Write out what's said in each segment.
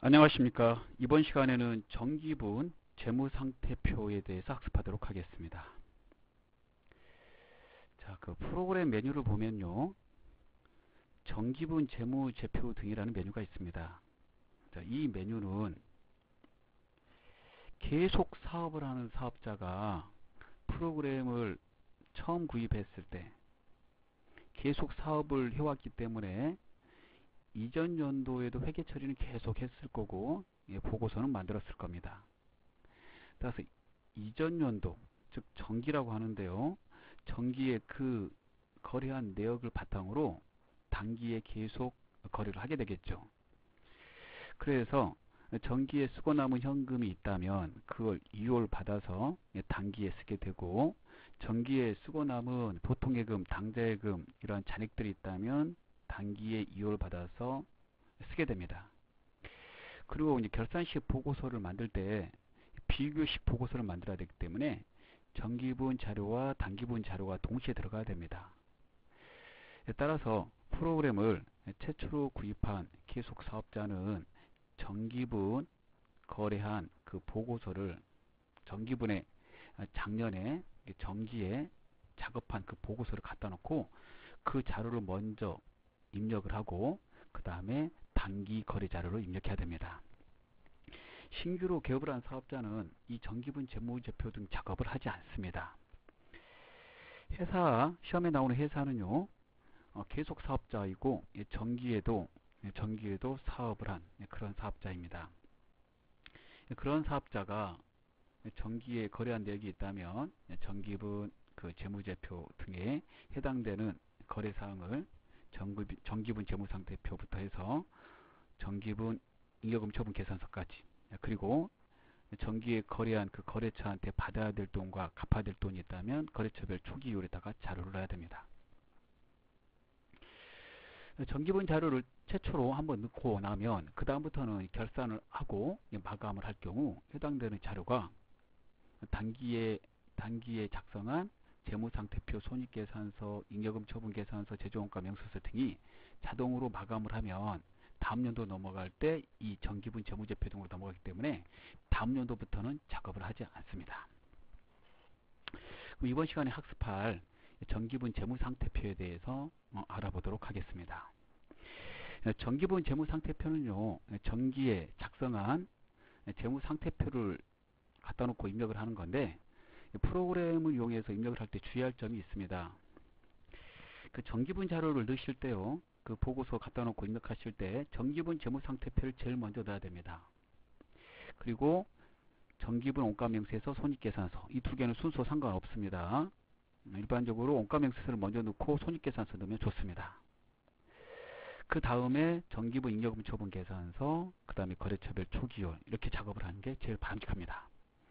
안녕하십니까. 이번 시간에는 정기분 재무상태표에 대해서 학습하도록 하겠습니다. 자, 그 프로그램 메뉴를 보면요. 정기분 재무제표 등이라는 메뉴가 있습니다. 자, 이 메뉴는 계속 사업을 하는 사업자가 프로그램을 처음 구입했을 때 계속 사업을 해왔기 때문에 이전 연도에도 회계 처리는 계속 했을 거고 보고서는 만들었을 겁니다. 따라서 이전 연도, 즉 정기라고 하는데요. 정기에 그 거래한 내역을 바탕으로 단기에 계속 거래를 하게 되겠죠. 그래서 정기에 쓰고 남은 현금이 있다면 그걸 이월 받아서 단기에 쓰게 되고, 정기에 쓰고 남은 보통예금, 당좌예금 이러한 잔액들이 있다면 단기에 이월 받아서 쓰게 됩니다. 그리고 이제 결산식 보고서를 만들 때 비교식 보고서를 만들어야 되기 때문에 정기분 자료와 단기분 자료가 동시에 들어가야 됩니다. 따라서 프로그램을 최초로 구입한 계속 사업자는 정기분 거래한 그 보고서를 정기분에 작년에 정기에 작업한 그 보고서를 갖다 놓고 그 자료를 먼저 입력을 하고 그 다음에 단기 거래 자료를 입력해야 됩니다. 신규로 개업을 한 사업자는 이 정기분 재무제표 등 작업을 하지 않습니다. 회사 시험에 나오는 회사는요, 계속 사업자이고 정기에도 사업을 한 그런 사업자입니다. 그런 사업자가 정기에 거래한 내역이 있다면 정기분 그 재무제표 등에 해당되는 거래사항을 정기분 재무상태표부터 해서 정기분 잉여금 처분 계산서까지, 그리고 정기에 거래한 그 거래처한테 받아야 될 돈과 갚아야 될 돈이 있다면 거래처별 초기 이율에다가 자료를 넣어야 됩니다. 정기분 자료를 최초로 한번 넣고 나면 그 다음부터는 결산을 하고 마감을 할 경우 해당되는 자료가 단기에 작성한 재무상태표, 손익계산서, 잉여금 처분 계산서, 제조원가 명세서 등이 자동으로 마감을 하면 다음 연도 넘어갈 때 이 정기분 재무제표 등으로 넘어가기 때문에 다음 연도부터는 작업을 하지 않습니다. 이번 시간에 학습할 정기분 재무상태표에 대해서 알아보도록 하겠습니다. 정기분 재무상태표는요, 정기에 작성한 재무상태표를 갖다 놓고 입력을 하는 건데, 프로그램을 이용해서 입력을 할 때 주의할 점이 있습니다. 그 정기분 자료를 넣으실 때요, 그 보고서 갖다 놓고 입력하실 때 정기분 재무상태표를 제일 먼저 넣어야 됩니다. 그리고 정기분 원가명세서, 손익계산서 이 두 개는 순서 상관없습니다. 일반적으로 원가명세서를 먼저 넣고 손익계산서 넣으면 좋습니다. 그 다음에 정기분 잉여금 처분 계산서, 그 다음에 거래처별 초기율, 이렇게 작업을 하는 게 제일 바람직합니다.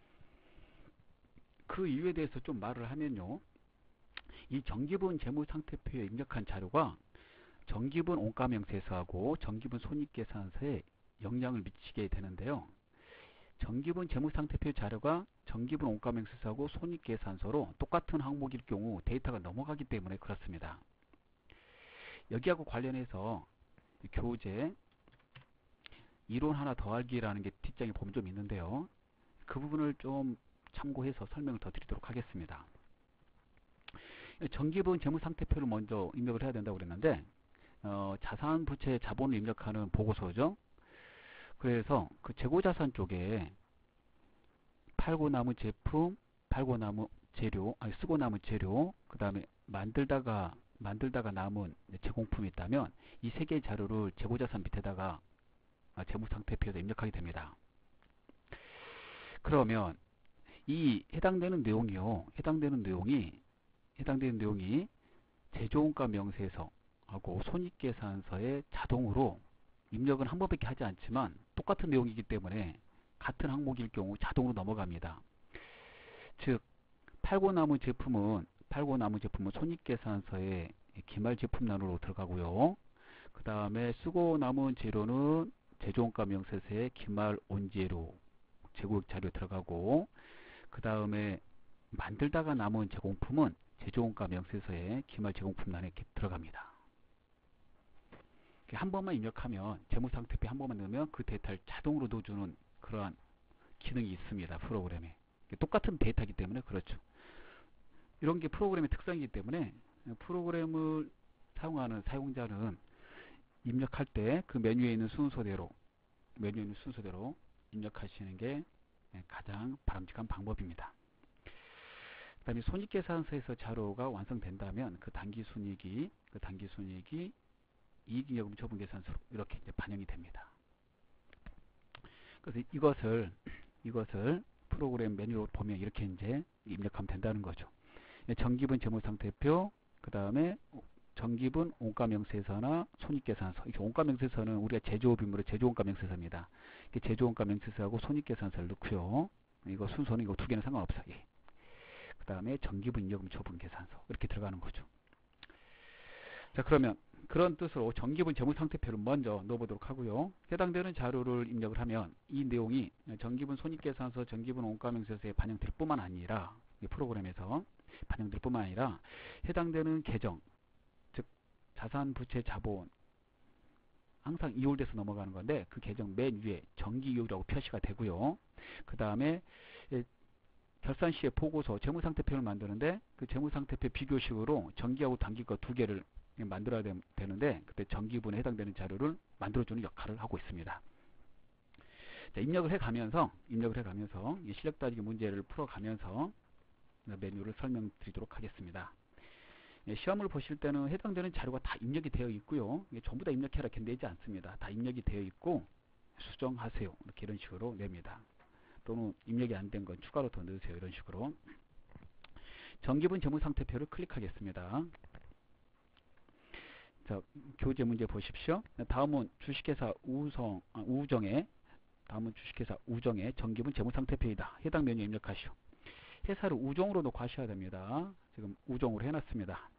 그 이유에 대해서 좀 말을 하면요, 이 정기분 재무상태표에 입력한 자료가 정기분 원가명세서하고 정기분 손익계산서에 영향을 미치게 되는데요. 정기분 재무상태표 자료가 정기분 원가명세서하고 손익계산서로 똑같은 항목일 경우 데이터가 넘어가기 때문에 그렇습니다. 여기하고 관련해서 교재 이론 하나 더하기라는 게 뒷장에 보면 좀 있는데요. 그 부분을 좀 참고해서 설명을 더 드리도록 하겠습니다. 정기분 재무상태표를 먼저 입력을 해야 된다고 그랬는데, 자산 부채 자본을 입력하는 보고서죠. 그래서 그 재고자산 쪽에 팔고 남은 제품, 팔고 남은 재료, 쓰고 남은 재료, 그 다음에 만들다가 남은 제공품이 있다면 이 세 개의 자료를 재고자산 밑에다가 재무상태표에서 입력하게 됩니다. 그러면 이 해당되는 내용이 제조원가 명세서하고 손익계산서에 자동으로 입력은 한 번밖에 하지 않지만 똑같은 내용이기 때문에 같은 항목일 경우 자동으로 넘어갑니다. 즉 팔고 남은 제품은 손익계산서에 기말제품란으로 들어가고요. 그 다음에 쓰고 남은 재료는 제조원가 명세서에 기말온재료 재고익 자료 들어가고, 그 다음에 만들다가 남은 제공품은 제조원가 명세서에 기말 제공품란에 들어갑니다. 한 번만 입력하면 재무상태표 한 번만 넣으면 그 데이터를 자동으로 넣어주는 그러한 기능이 있습니다. 프로그램에. 똑같은 데이터이기 때문에 그렇죠. 이런 게 프로그램의 특성이기 때문에 프로그램을 사용하는 사용자는 입력할 때 그 메뉴에 있는 순서대로 입력하시는 게 가장 바람직한 방법입니다. 그 다음에 손익계산서에서 자료가 완성된다면 그 당기순이익이 이익잉여금 처분계산서로 이렇게 이제 반영이 됩니다. 그래서 이것을 프로그램 메뉴로 보면 이렇게 이제 입력하면 된다는 거죠. 정기분 재무상태표, 그 다음에 정기분 원가명세서나 손익계산서. 이렇게 원가명세서는 우리가 제조업이므로 제조원가명세서입니다. 제조원가명세서하고 손익계산서를 넣고요. 이거 순서는 이거 두 개는 상관없어요. 예. 그 다음에 정기분 잉여금 처분계산서 이렇게 들어가는 거죠. 자, 그러면 그런 뜻으로 정기분 재무상태표를 먼저 넣어보도록 하고요. 해당되는 자료를 입력을 하면 이 내용이 정기분 손익계산서, 정기분 원가명세서에 반영될 뿐만 아니라 프로그램에서 반영될 뿐만 아니라 해당되는 계정, 즉 자산, 부채, 자본 항상 이율돼서 넘어가는 건데 그 계정 맨 위에 정기이율이라고 표시가 되고요. 그 다음에 결산 시에 보고서 재무상태표를 만드는데 그 재무상태표 비교식으로 정기하고 단기 거 두 개를 만들어야 되는데 그때 정기분에 해당되는 자료를 만들어주는 역할을 하고 있습니다. 자, 입력을 해가면서 실력 따지기 문제를 풀어가면서 메뉴를 설명드리도록 하겠습니다. 시험을 보실 때는 해당되는 자료가 다 입력이 되어 있고요. 전부 다 입력해라 이렇게 내지 않습니다. 다 입력이 되어 있고 수정하세요 이렇게 이런 식으로 냅니다. 또는 입력이 안 된 건 추가로 더 넣으세요 이런 식으로. 정기분 재무상태표를 클릭하겠습니다. 자, 교재 문제 보십시오. 다음은 주식회사 우정의 정기분 재무상태표이다. 해당 메뉴 입력하시오. 회사를 우정으로 놓고 하셔야 됩니다. 지금 우정으로 해놨습니다.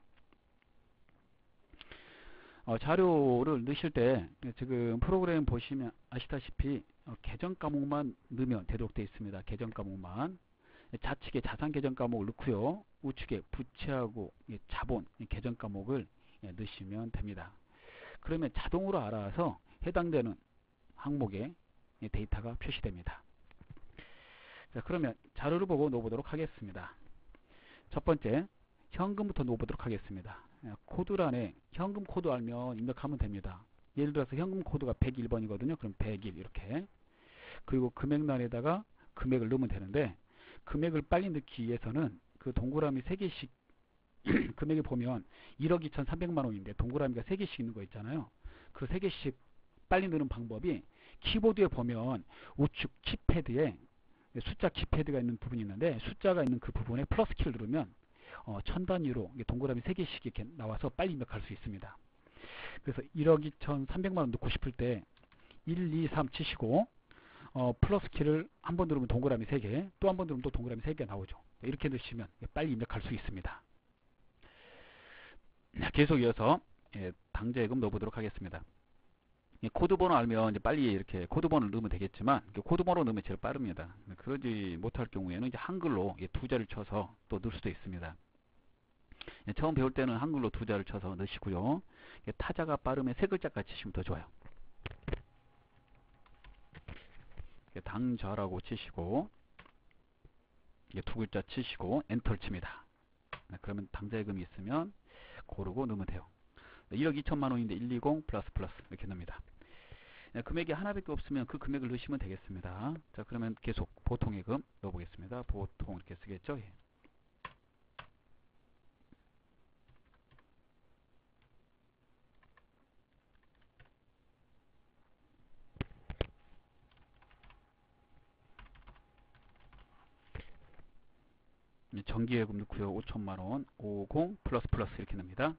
자료를 넣으실 때 지금 프로그램 보시면 아시다시피 계정 과목만 넣으면 되도록 되어 있습니다. 계정 과목만. 좌측에 자산 계정 과목을 넣고요. 우측에 부채하고 자본 계정 과목을 넣으시면 됩니다. 그러면 자동으로 알아서 해당되는 항목에 데이터가 표시됩니다. 자, 그러면 자료를 보고 넣어보도록 하겠습니다. 첫 번째, 현금부터 넣어보도록 하겠습니다. 코드란에 현금 코드 알면 입력하면 됩니다. 예를 들어서 현금 코드가 101번이거든요. 그럼 101 이렇게. 그리고 금액란에다가 금액을 넣으면 되는데 금액을 빨리 넣기 위해서는 그 동그라미 3개씩 금액에 보면 1억 2,300만 원인데 동그라미가 3개씩 있는 거 있잖아요. 그 3개씩 빨리 넣는 방법이 키보드에 보면 우측 키패드에 숫자 키패드가 있는 부분이 있는데 숫자가 있는 그 부분에 플러스 키를 누르면 천 단위로 동그라미 3개씩 이렇게 나와서 빨리 입력할 수 있습니다. 그래서 1억 2,300만 원 넣고 싶을 때 1, 2, 3 치시고 플러스 키를 한 번 누르면 동그라미 3개, 또 한 번 누르면 또 동그라미 3개 나오죠. 이렇게 넣으시면 빨리 입력할 수 있습니다. 계속 이어서 당좌예금 넣어보도록 하겠습니다. 코드번호 알면 이제 빨리 이렇게 코드번호를 넣으면 되겠지만 코드번호 넣으면 제일 빠릅니다. 그러지 못할 경우에는 이제 한글로 두 자를 쳐서 또 넣을 수도 있습니다. 처음 배울 때는 한글로 두 자를 쳐서 넣으시고요. 타자가 빠르면 세 글자까지 치시면 더 좋아요. 당좌라고 치시고 두 글자 치시고 엔터를 칩니다. 그러면 당좌예금이 있으면 고르고 넣으면 돼요. 1억 2천만 원인데 120 플러스 이렇게 넣습니다. 금액이 하나밖에 없으면 그 금액을 넣으시면 되겠습니다. 자, 그러면 계속 보통예금 넣어보겠습니다. 보통 이렇게 쓰겠죠. 예. 정기예금 넣고요. 5천만 원 50 플러스 이렇게 넣습니다.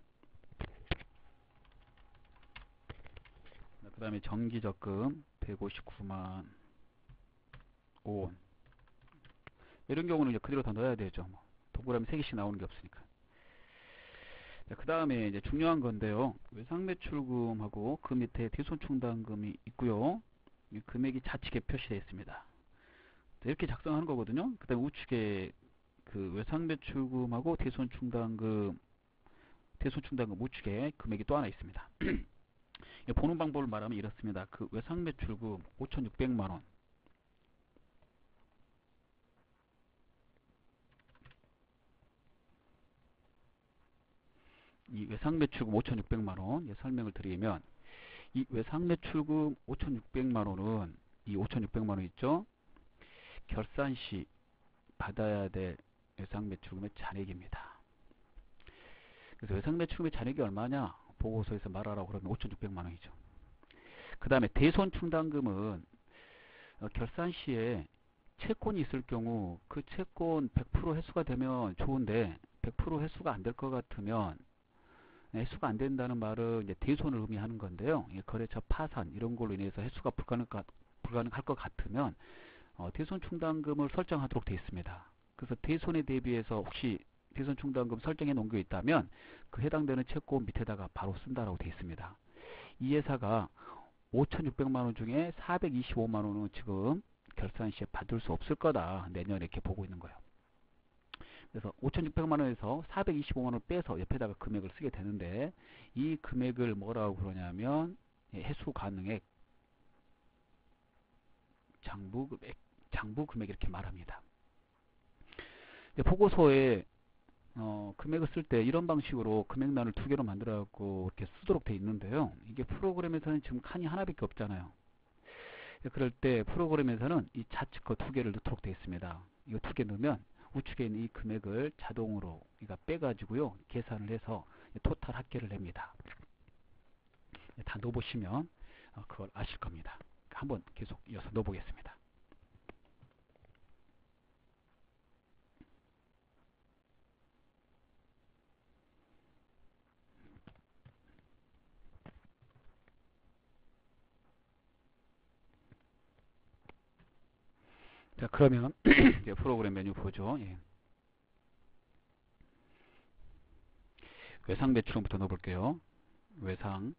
그 다음에 정기적금 159만 5원. 이런 경우는 이제 그대로 다 넣어야 되죠. 동그라미 3개씩 나오는 게 없으니까. 그 다음에 이제 중요한 건데요. 외상매출금하고 그 밑에 대손충당금이 있고요. 금액이 좌측에 표시되어 있습니다. 이렇게 작성하는 거거든요. 그 다음에 우측에 그 외상매출금하고 대손충당금 우측에 금액이 또 하나 있습니다. 보는 방법을 말하면 이렇습니다. 그 외상 매출금 5,600만 원. 이 외상 매출금 5,600만 원 설명을 드리면, 이 외상 매출금 5,600만 원은 이 5,600만 원 있죠? 결산 시 받아야 될 외상 매출금의 잔액입니다. 그래서 외상 매출금의 잔액이 얼마냐? 보고서에서 말하라고 그러면 5,600만 원이죠. 그 다음에 대손 충당금은 결산 시에 채권이 있을 경우 그 채권 100% 회수가 되면 좋은데 100% 회수가 안 될 것 같으면, 회수가 안 된다는 말은 이제 대손을 의미하는 건데요. 거래처 파산 이런 걸로 인해서 회수가 불가능할 것 같으면 대손 충당금을 설정하도록 되어 있습니다. 그래서 대손에 대비해서 혹시 대손 충당금 설정해 놓은 게 있다면 그 해당되는 채권 밑에다가 바로 쓴다라고 되어 있습니다. 이 회사가 5,600만 원 중에 425만 원은 지금 결산 시에 받을 수 없을 거다. 내년에 이렇게 보고 있는 거예요. 그래서 5,600만 원에서 425만 원을 빼서 옆에다가 금액을 쓰게 되는데, 이 금액을 뭐라고 그러냐면 해수 가능액, 장부 금액 이렇게 말합니다. 보고서에 금액을 쓸 때 이런 방식으로 금액란을 두 개로 만들어 갖고 이렇게 쓰도록 돼 있는데요. 이게 프로그램에서는 지금 칸이 하나밖에 없잖아요. 그럴 때 프로그램에서는 이 좌측 거 두 개를 넣도록 되어 있습니다. 이거 두 개 넣으면 우측에 있는 이 금액을 자동으로 빼가지고요 계산을 해서 토탈 합계를 냅니다. 다 넣어보시면 그걸 아실 겁니다. 한번 계속 이어서 넣어보겠습니다. 자, 그러면 이제 프로그램 메뉴 보죠. 예. 외상 매출금부터 넣어볼게요. 외상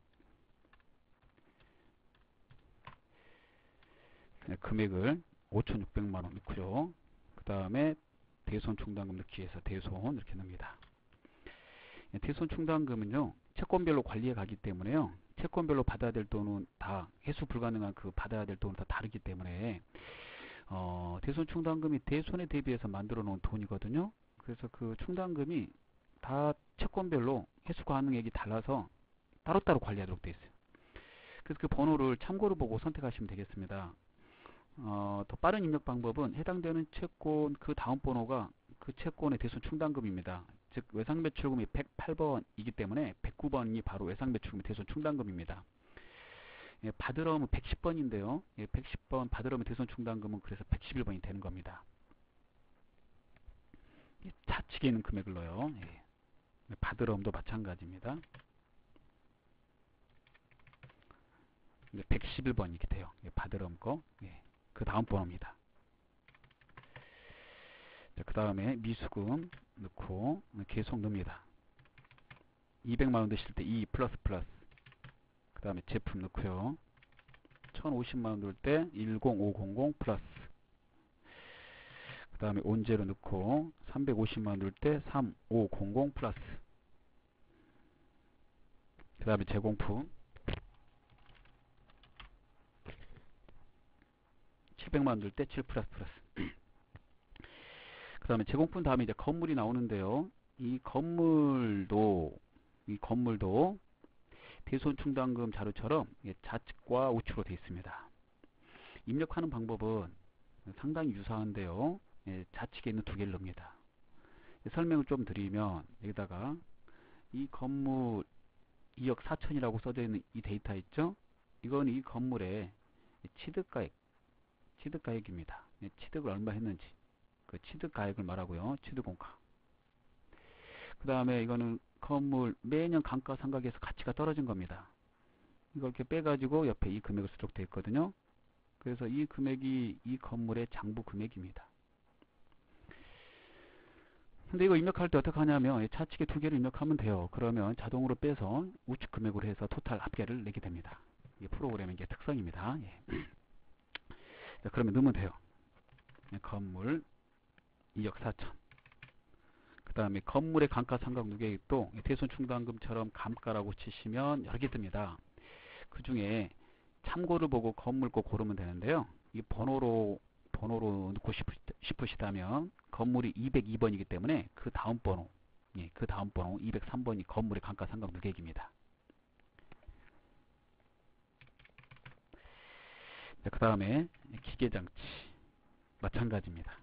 금액을 5,600만 원 넣고요. 그 다음에 대손 충당금 넣기 위해서 대손 이렇게 넣습니다. 대손 충당금은요 채권별로 관리해 가기 때문에요, 채권별로 받아야 될 돈은 다 회수 불가능한 그 받아야 될 돈은 다 다르기 때문에 대손 충당금이 대손에 대비해서 만들어 놓은 돈이거든요. 그래서 그 충당금이 다 채권별로 회수 가능액이 달라서 따로따로 관리하도록 되어 있어요. 그래서 그 번호를 참고로 보고 선택하시면 되겠습니다. 더 빠른 입력 방법은 해당되는 채권 그 다음 번호가 그 채권의 대손 충당금입니다. 즉 외상매출금이 108번이기 때문에 109번이 바로 외상매출금의 대손 충당금입니다. 예, 받으러 오면 110번인데요. 예, 110번 받으러 오면 대손 충당금은 그래서 111번이 되는 겁니다. 예, 좌측에 있는 금액을 넣어요. 예. 받으러 오면도 마찬가지입니다. 111번 이렇게 돼요. 예, 받으러 온 거. 예, 그 다음 번호입니다. 그 다음에 미수금 넣고 계속 넣습니다. 200만원 넣으실 때 2 플러스 플러스, 그 다음에 제품 넣고요. 1050만원 넣을 때 10500 플러스, 그 다음에 온제로 넣고 350만원 넣을 때 3500 플러스, 그 다음에 제공품 700만원 넣을 때 7 플러스 플러스. 그 다음에 제공품 다음에 이제 건물이 나오는데요. 이 건물도 대손 충당금 자료처럼 좌측과 우측으로 되어 있습니다. 입력하는 방법은 상당히 유사한데요. 좌측에 있는 두 개를 넣습니다. 설명을 좀 드리면, 여기다가 이 건물 2억 4천이라고 써져 있는 이 데이터 있죠? 이건 이 건물의 취득가액입니다. 취득을 얼마 했는지 그 취득가액을 말하고요. 취득공가. 그 다음에 이거는 건물 매년 감가상각에서 가치가 떨어진 겁니다. 이걸 이렇게 빼가지고 옆에 이 금액을 쓰도록 되어 있거든요. 그래서 이 금액이 이 건물의 장부 금액입니다. 근데 이거 입력할 때 어떻게 하냐면 좌측에 두 개를 입력하면 돼요. 그러면 자동으로 빼서 우측 금액으로 해서 토탈 합계를 내게 됩니다. 이게 프로그램의 이게 특성입니다. 예. 자, 그러면 넣으면 돼요. 건물 2억 4천. 그 다음에 건물의 감가상각 누계액도 대손 충당금처럼 감가라고 치시면 여러 개 뜹니다. 그 중에 참고를 보고 건물 꼭 고르면 되는데요. 이 번호로 넣고 싶으시다면 건물이 202번이기 때문에 그 다음 번호, 예, 그 다음 번호 203번이 건물의 감가상각 누계액입니다. 그 다음에 기계장치 마찬가지입니다.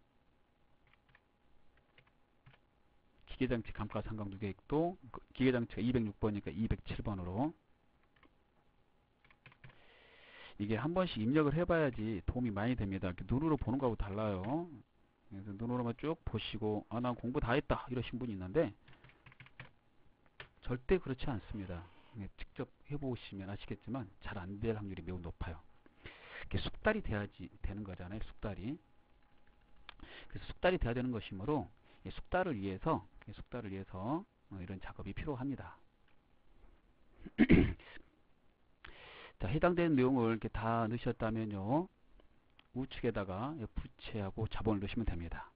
기계장치 감가상각 누계액도 기계장치가 206번이니까 207번으로 이게 한 번씩 입력을 해봐야지 도움이 많이 됩니다. 이렇게 눈으로 보는 거하고 달라요. 그래서 눈으로만 쭉 보시고 난 공부 다 했다 이러신 분이 있는데 절대 그렇지 않습니다. 직접 해보시면 아시겠지만 잘 안 될 확률이 매우 높아요. 이렇게 숙달이 돼야지 되는 거잖아요. 숙달이. 그래서 숙달이 돼야 되는 것이므로 숙달을 위해서 이런 작업이 필요합니다. 자, 해당되는 내용을 이렇게 다 넣으셨다면요. 우측에다가 부채하고 자본을 넣으시면 됩니다.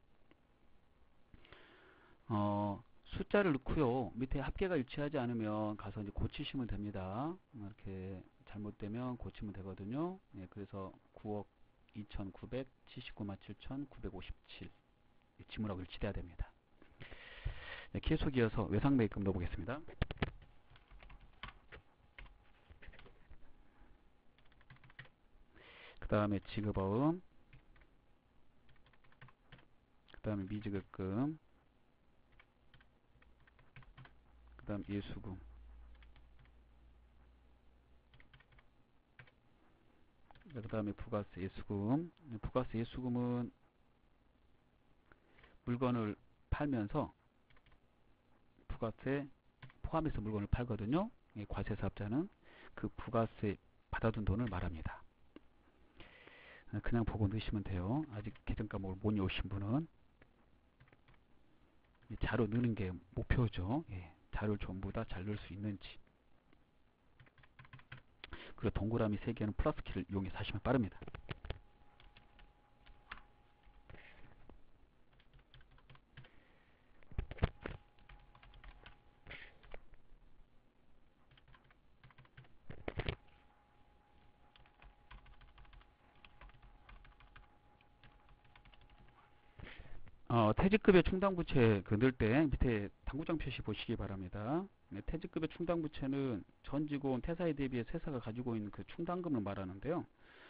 숫자를 넣고요. 밑에 합계가 일치하지 않으면 가서 이제 고치시면 됩니다. 이렇게 잘못되면 고치면 되거든요. 예, 그래서 9억 2,979만 7,957 지문하고 일치돼야 됩니다. 네, 계속 이어서 외상매입금 넣어보겠습니다. 그 다음에 지급어음, 그 다음에 미지급금, 그 다음 예수금, 그 다음에 부가세 예수금. 부가세 예수금은 물건을 팔면서 부가세 포함해서 물건을 팔거든요. 과세사업자는 그 부가세 받아둔 돈을 말합니다. 그냥 보고 넣으시면 돼요. 아직 계정 과목을 못 외우신 분은 자료 넣는 게 목표죠. 예, 자료를 전부 다 잘 넣을 수 있는지. 그리고 동그라미 3개는 플러스 키를 이용해서 하시면 빠릅니다. 퇴직급여 충당부채 넣을 때 밑에 당구장 표시 보시기 바랍니다. 네, 퇴직급여 충당부채는 전 직원 퇴사에 대비해 회사가 가지고 있는 그 충당금을 말하는데요.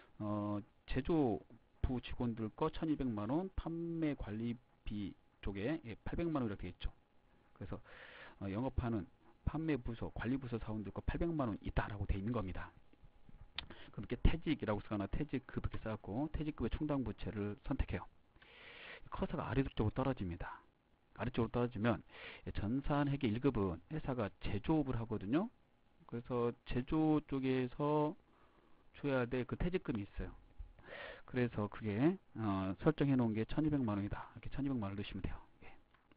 제조부 직원들 거 1200만원, 판매관리비 쪽에 800만원 이렇게 되어 있죠. 그래서 영업하는 판매부서, 관리부서 사원들 거 800만원 있다라고 되어 있는 겁니다. 그럼 이렇게 퇴직이라고 쓰거나 퇴직급 이렇게 써갖고 퇴직급여 충당부채를 선택해요. 커서가 아래쪽으로 떨어집니다. 아래쪽으로 떨어지면 전산회계 1급은 회사가 제조업을 하거든요. 그래서 제조 쪽에서 줘야 될 그 퇴직금이 있어요. 그래서 그게 설정해 놓은 게 1200만원이다. 이렇게 1200만원 넣으시면 돼요. 예.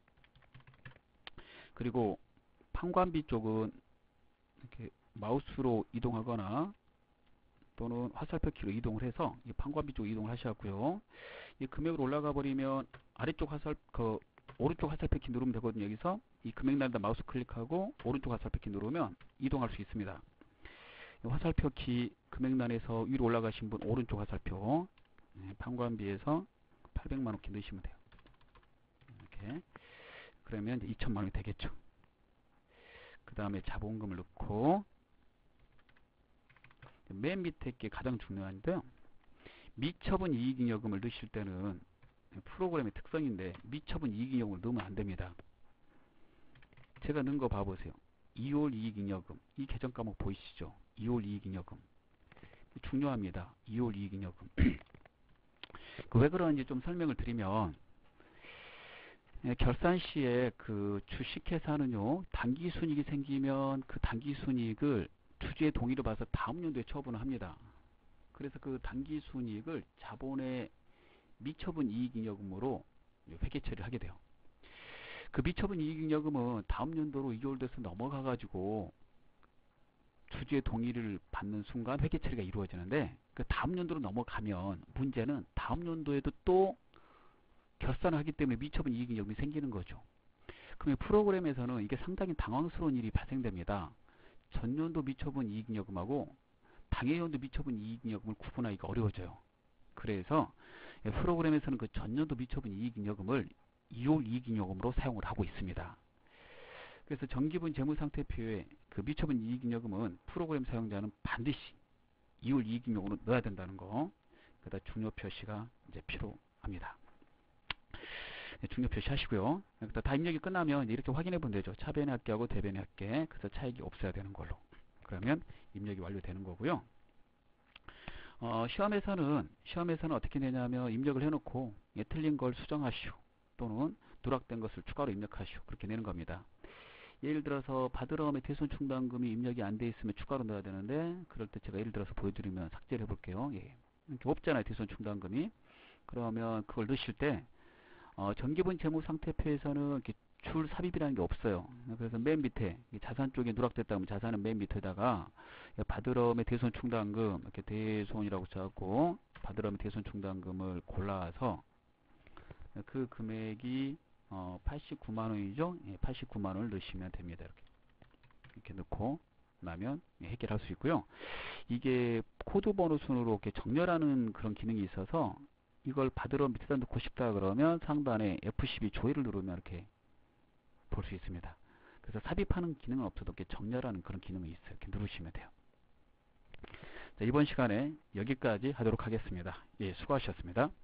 그리고 판관비 쪽은 이렇게 마우스로 이동하거나 또는 화살표 키로 이동을 해서 이 판관비 쪽 이동을 하셔야고요. 이 금액으로 올라가 버리면 아래쪽 오른쪽 화살표 키 누르면 되거든요. 여기서 이 금액란에다 마우스 클릭하고 오른쪽 화살표 키 누르면 이동할 수 있습니다. 화살표 키 금액란에서 위로 올라가신 분 오른쪽 화살표 판관비에서 800만원 키 넣으시면 돼요. 이렇게 그러면 이제 2천만원이 되겠죠. 그 다음에 자본금을 넣고 맨 밑에 게 가장 중요한데요. 미처분 이익잉여금을 넣으실 때는 프로그램의 특성인데 미처분 이익잉여금을 넣으면 안됩니다. 제가 넣은 거 봐보세요. 2월 이익잉여금 이 계정 과목 보이시죠? 2월 이익잉여금 중요합니다. 2월 이익잉여금 왜 그러는지 좀 설명을 드리면 결산 시에 그 주식회사는요 단기순이익이 생기면 그 단기순이익을 주주의 동의를 받아서 다음 연도에 처분을 합니다. 그래서 그 단기순이익을 자본의 미처분 이익잉여금으로 회계 처리를 하게 돼요. 그 미처분 이익잉여금은 다음 연도로 2월 돼서 넘어가 가지고 주주의 동의를 받는 순간 회계 처리가 이루어지는데 그 다음 연도로 넘어가면 문제는 다음 연도에도 또 결산을 하기 때문에 미처분 이익잉여금이 생기는 거죠. 그러면 프로그램에서는 이게 상당히 당황스러운 일이 발생됩니다. 전년도 미처분 이익잉여금하고 당해연도 미처분 이익잉여금을 구분하기가 어려워져요. 그래서 프로그램에서는 그 전년도 미처분 이익잉여금을 2월 이익잉여금으로 사용을 하고 있습니다. 그래서 정기분 재무상태표에 그 미처분 이익잉여금은 프로그램 사용자는 반드시 2월 이익잉여금으로 넣어야 된다는 거. 그다 중요 표시가 이제 필요합니다. 중요 표시하시고요. 다 입력이 끝나면 이렇게 확인해 보면 되죠. 차변의 합계하고 대변의 합계. 그래서 차익이 없어야 되는 걸로. 그러면 입력이 완료되는 거고요. 시험에서는 어떻게 되냐면 입력을 해놓고 틀린 걸 수정하시오. 또는 누락된 것을 추가로 입력하시오. 그렇게 내는 겁니다. 예를 들어서 받으러움의 대손충당금이 입력이 안 돼 있으면 추가로 넣어야 되는데 그럴 때 제가 예를 들어서 보여드리면 삭제를 해볼게요. 예. 이렇게 없잖아요. 대손충당금이. 그러면 그걸 넣으실 때 정기분 재무상태표에서는 이렇게 줄 삽입이라는 게 없어요. 그래서 맨 밑에 자산 쪽에 누락됐다면 자산은 맨 밑에다가 받으러움의 대손충당금 이렇게 대손이라고 써갖고 받으러움의 대손충당금을 골라서 그 금액이 89만 원이죠. 예, 89만 원을 넣으시면 됩니다. 이렇게 넣고 나면 해결할 수 있고요. 이게 코드 번호 순으로 이렇게 정렬하는 그런 기능이 있어서 이걸 받으러 밑에다 넣고 싶다 그러면 상단에 F12 조회를 누르면 이렇게 볼 수 있습니다. 그래서 삽입하는 기능은 없어도 이렇게 정렬하는 그런 기능이 있어요. 이렇게 누르시면 돼요. 자, 이번 시간에 여기까지 하도록 하겠습니다. 예, 수고하셨습니다.